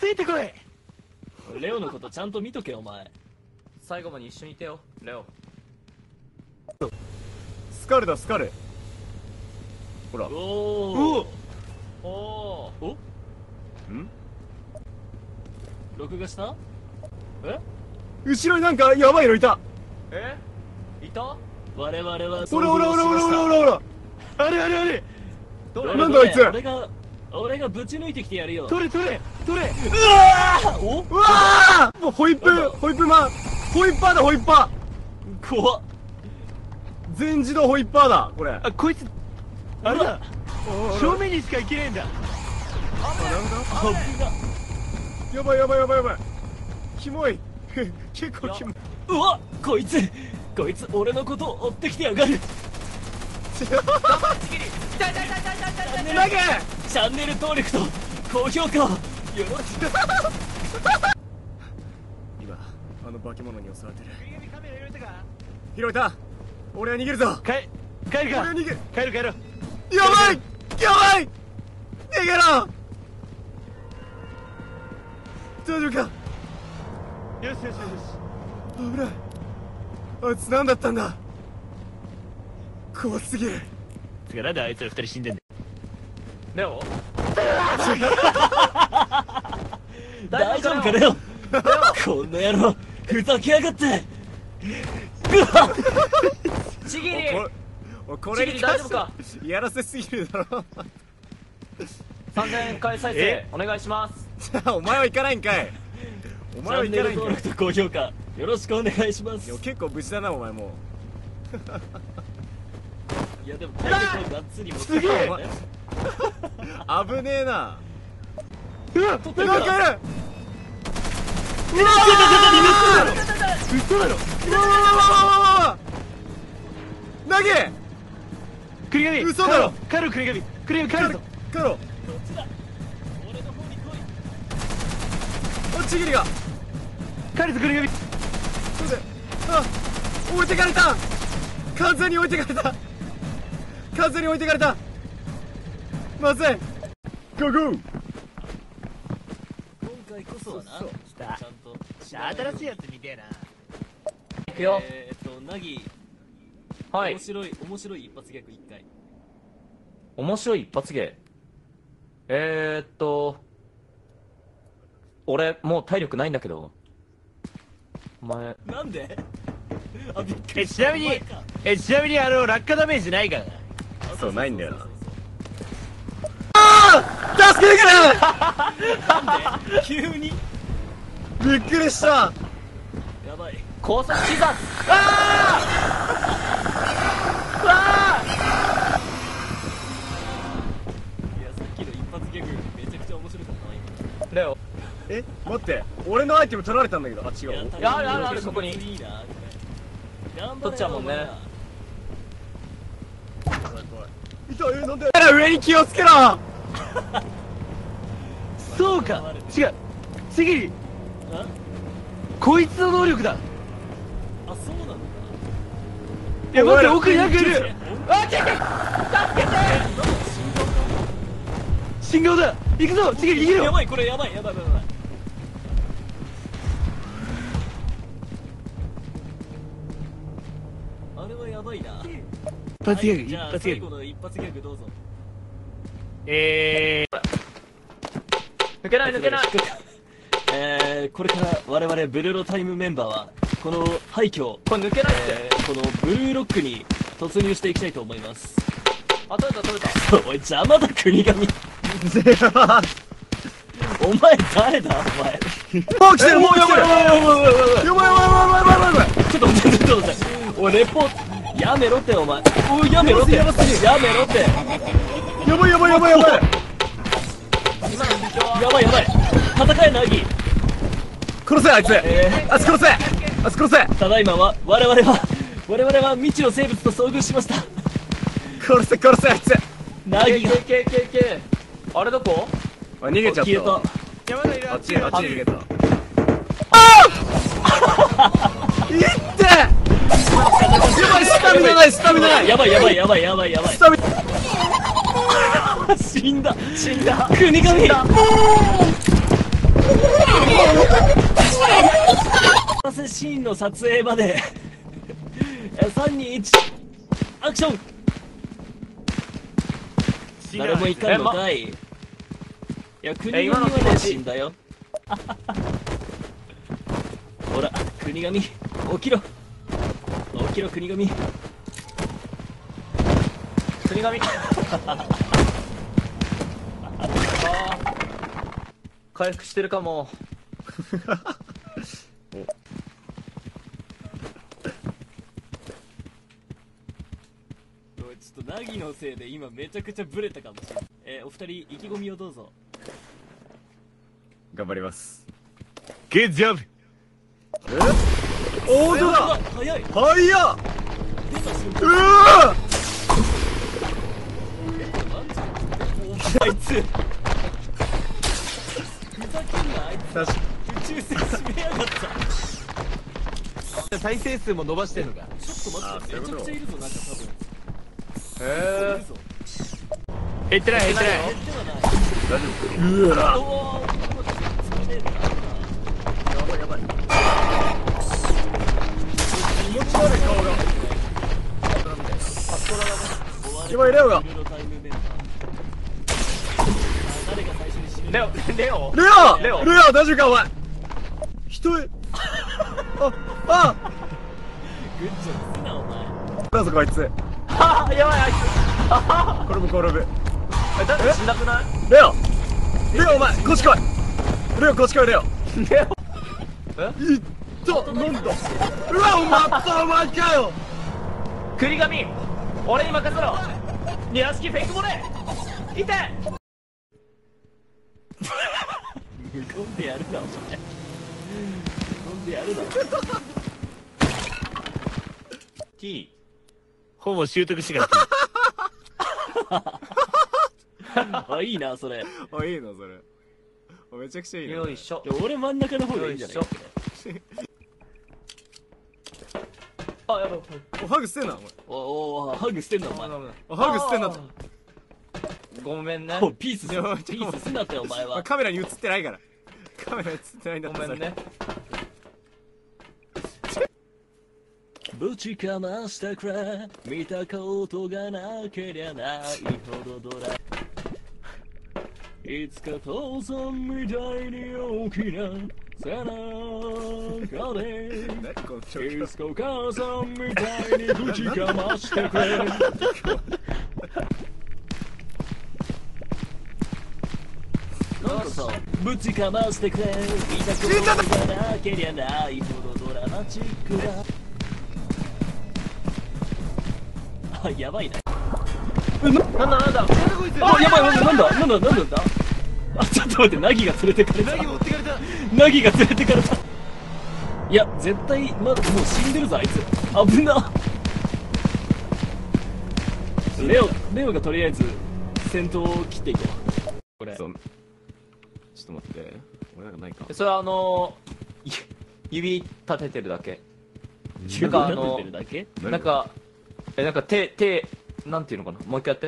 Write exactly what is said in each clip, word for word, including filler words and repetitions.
いてこい。 レオのことちゃんと見とけお前。 最後まで一緒にいてよレオ。 スカルだスカル。ほら。 おおおおおん録画した？え？ 後ろになんかやばいのいた。 えいた？ 我々はほらほらほらほらほらほらほら。 あれあれあれ。 どれ？ なんだあいつ。 俺が俺がぶち抜いてきてやるよ。 取れ取れ取れ。 うわーおうわーもうホイップホイップマンホイッパーだホイッパ怖っ。 ー全自動ホイッパーだこれ。 あ、こいつあれだ。正面にしか行けねえんだ。 危な。 やばいやばいやばいやばい。キモい結構キモい。 うわこいつこいつ俺のことを追ってきてやがる。 痛い痛い痛い痛い痛い痛い痛い。 投げチャンネル登録と高評価をよろしく。 今あの化け物に襲われてる。 カメラ入れたか。 拾えた。俺は逃げるぞ。 帰帰るか。 俺は逃げる。 帰る帰る。 やばいやばい逃げろ。大丈夫か。 よしよしよし。 危ない。あいつ何だったんだ。怖すぎる。 つかなんであいつら二人死んでんだ。 レオ大丈夫かレオ。こんな野郎ふざけやがって。うわちぎりおいこれにちぎり大丈夫か。 やらせすぎるだろ。 さんぜんえん回再生お願いします。 お前は行かないんかい。おチ前はャンネル行かないんかい。 登録と高評価よろしくお願いします。 いや結構無事だなお前もいやでも体力をがっつり持ってすげえるね。 う。危ねえな。 うわ、 取ってるかなんからいる。 嘘だろ。 うわわわわわわ投げ栗神。 嘘だろ。 帰る栗神。栗神帰るぞ。 帰ろう。 こっちだ。俺の方に来い。 おちぎりが帰るぞ栗神。 そうであ置いてかれた。完全に置いてかれた。完全に置いてかれた。まずい。ゴーゴー。 今回こそはな。 そう来たちゃんと新しいやつみてえな。 いくよ。 えーっとナギはい面白い面白い一発ギャグ一回。 面白い一発芸。えーっと俺もう体力ないんだけどお前なんで？あびっくえりした。 ちなみにお前かえちなみにあの落下ダメージないからな。 そうないんだよな。 そうそう助けてくそうなんで急にれ。びっくりした。 やばい。 高速膝。 いやさっきの一発ギャグめちゃくちゃ面白かったな今。 レオえ待って俺のアイテム取られたんだけど。あ違う。 いいやあるあるあるそこにいいなこれ。頑張れよ取っちゃうもんね。 いた。えなんで上に気をつけろ。 そうか。違う。ちぎり。 お前あこいつの能力だ。 あそうなのか。 いや待って奥になんかいる。 あっ助けて信号だ。行くぞ。ちぎり逃げろ。 やばいこれやばいやばいやばいやばい。あれはやばいな。 一発ギャグ一じゃあ発ギャグ。 最後の一発ギャグどうぞ。 え抜けない抜けない。 えー、これから我々ブルーロタイムメンバーはこの廃墟、 これ抜けないって。 えー、このブルーロックに突入していきたいと思います。 あ取れた取れた。 おい邪魔だ国神。お前誰だお前。 もう来てるもうやばいやばいやばいやばいやばいやばいやばい。 ちょっと待ってちょっと待っておいレポートやめろってお前。おいやめろってやめろってやばいやばいやばいやばい。 今の実況はやばいやばい戦えナギ。 殺せあいつ。 えあいつ殺せあいつ殺せ。 ー、ただいまは我々は我々は未知の生物と遭遇しました。 殺せ殺せあいつ。 ナギがけけけけあれどこ？ あ逃げちゃった消えた。 山田いる。 あっちあっち逃げた。いってやばいスタミナないスタミナない。 やばいやばいやばいやばいやばいスタミナ死んだ死んだ国神。 シーンの撮影までさんにいちアクション。誰もいかんのかい。いや、国神はね死んだよ。ほら国神起きろ起きろ国神。 国神回復してるかも。 ちょっとナギのせいで今めちゃくちゃブレたかもしれない。えー、お二人意気込みをどうぞ。 頑張ります。 ゲッジャブ。 おー、どうだ。 早い。 早っ。 出た瞬間。 うわあいつふざけんな。あいつ確か宇宙船閉めやがった。 再生数も伸ばしてんのか。 ちょっと待って、めちゃくちゃいるぞ、なんか多分。 へいるぞ。 減ってない減ってない。 減ってはない。 うわおお、疲れるな。 やばいやばい。気持ち悪い顔が。やばい、レオが。 誰が最初に死ぬ。 レオレオレオレオレオ大丈夫かお前。人へ。あ、あグッジョブすなお前。 なんぞこいつ。 はあやばいあいつ転ぶ転ぶ。 えだって死んなくないレオレオお前こっち来い。レオこっち来いレオ。 レオいったなんだ。うわお前ったお前かよ。 国神俺に任せろ。ニラ式フェイクボレー痛い。 無言でやるなお前。無言でやるな。 T ほぼ習得してからあ、いいなそれ。 あ、いいのそれ。めちゃくちゃいいの。 よいしょいや俺真ん中の方がいいんじゃない。 よいあやばいおハグ捨てんなお前。 おお、ハグしてんのお前。 おハグ捨てんなと。 ごめんねおピースすいやピースすなってお前は。 カメラに映ってないから。カメラに映ってないんだってごめんね。 ぶちかましたくら見たことがなけりゃないほどドライ。いつか父さんみたいに大きな背中で何この状い況。 つかお母さんみたいにぶちかましてくれ。なんかさ、ぶちかましてくれ見たことがなけりゃないほどドラマチックだ。あ、やばいな。 なんだなんだあ、やばい、なんだなんだなんだなんだ。あ、ちょっと待って、ナギが連れてかれた。 ナギ持ってかれた。 ナギが連れてかれた。いや、絶対まだもう死んでるぞあいつ。危な。レオレオがとりあえず先頭を切っていこう。これ。 そうちょっと待って。俺なんかないか。 それはあのー、指立ててるだけ。 なんかあのてるだけ。 なんかえなんか手手なんていうのかな、もう一回やって。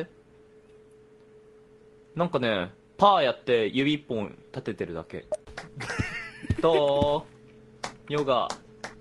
なんかねパーやって指一本立ててるだけ。どうヨガ。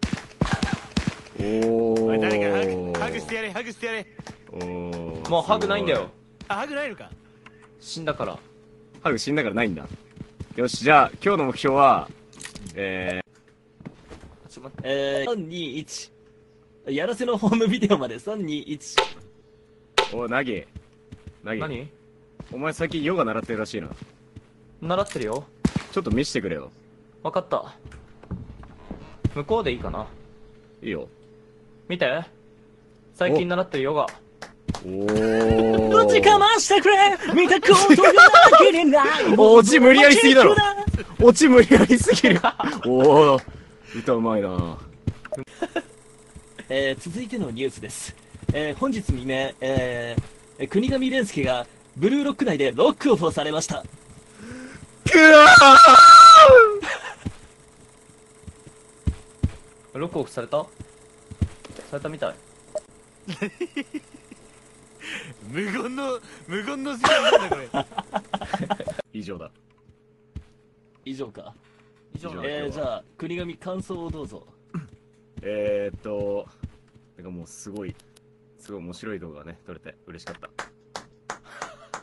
おおい誰かハーグハグしてやれハグしてやれ。 おーもうハグないんだよ。 あ、ハグないのか。 死んだから。 ハグ死んだからないんだ。よし、じゃあ今日の目標はえちょっと待って。 えー、さんにいち。やらせのホームビデオまでさんにいち。 ー、おナギナギ何お前最近ヨガ習ってるらしいな。 習ってるよ。 ちょっと見せてくれよ。 分かった。向こうでいいかな。 いいよ。 見て最近習ってるヨガ。 おーぶちかましてくれ見たことがなければない。 オチ無理やりすぎだろ。オチ無理やりすぎる。おお歌うまいな。 えー、続いてのニュースです。えー、本日未明、えー、国神蓮介がブルーロック内でロックオフをされました。 くわロックオフされたされたみたい。 無言の無言の時間なんだこれ。 以上だ。 以上か。 以上以上えー、じゃあ国神感想をどうぞ。 えーっとなんかもうすごいすごい面白い動画がね撮れて嬉しかった。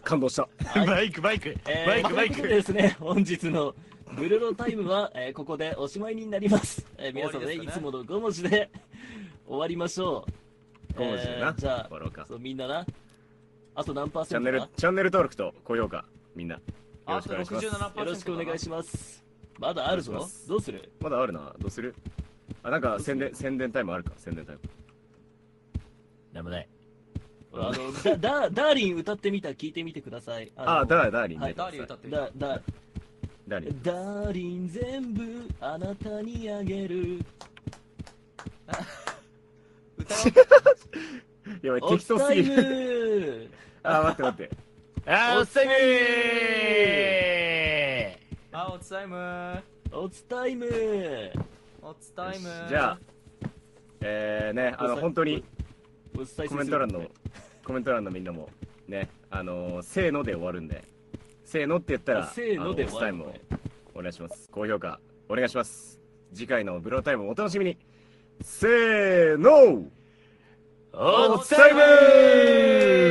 感動した。 バイクバイクえーバイクバイクということでですね、本日のブルロタイムは、えーここでおしまいになります。えー皆さんね、 終わりですかねいつものご文字で終わりましょう。 ご文字でなえーじゃあ終わろうか。 そうみんなな、あと何パーチャンネルセントかチャンネル登録と高評価みんなよろあとしくお願いします。 ろくじゅうななパーセントよろしくお願いします。まだあるぞお願いします。 どうする？ まだあるな。どうする？あ、なんか宣伝宣伝タイムあるか。宣伝タイム。 なんもない。あのダダダーリン歌ってみた、聞いてみてください。あのあ、ダーダーリンはいね。 ダーリン歌ってみだだダーリン。 ダーリン全部あなたにあげる。 歌やばい、 お適当すぎタイる。 ムあ、待って待って。 あーおっさいむーあ、おつタイムおつタイムおつタイムよしじゃあ、えーね、あの、本当におつタイムコメント欄の、コメント欄のみんなも、ね、あのー、せーので終わるんで、せーのって言ったら、 あせーのであ終わるタイムをお願いします。高評価、お願いします。次回のブロータイムお楽しみに。せーのおっタイム